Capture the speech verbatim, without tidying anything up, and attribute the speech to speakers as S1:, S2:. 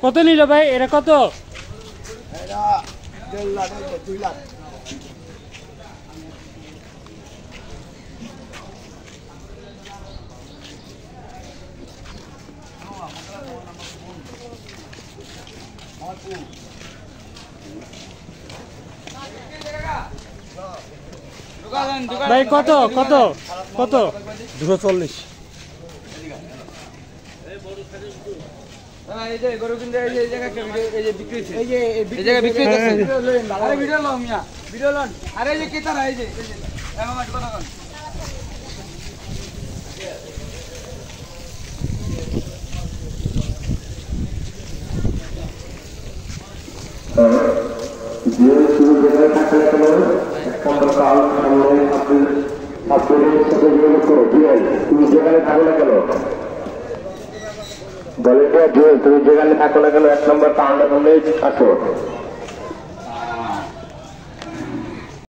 S1: কত নিল ভাই? এটা কত?
S2: এটা দেড় লাখ, দুই লাখ।
S1: ভাই কত কত কত?
S3: দুশো চল্লিশ।
S2: এই যে গরু কিনতে এই যে এই জায়গা এই যে বিক্রি হচ্ছে, এই যে এই জায়গা বিক্রি হচ্ছে। আরে ভিডিও লও মিয়া, ভিডিও লন। আরে এই যে কেতারা এই যে এই যে এমন মাছ কথা কোন
S4: যে শুরু জায়গায় থাকলে কোনো একটা কাল সামনে আপনি আপনাদের সাথে যোগাযোগ করো। জুয়েল, তুমি যেখানে থাকো না কেন, বলে জুয়েল তুমি যেখানে থাকো না কেন এক নম্বর কাউন্টার সামনে আসো।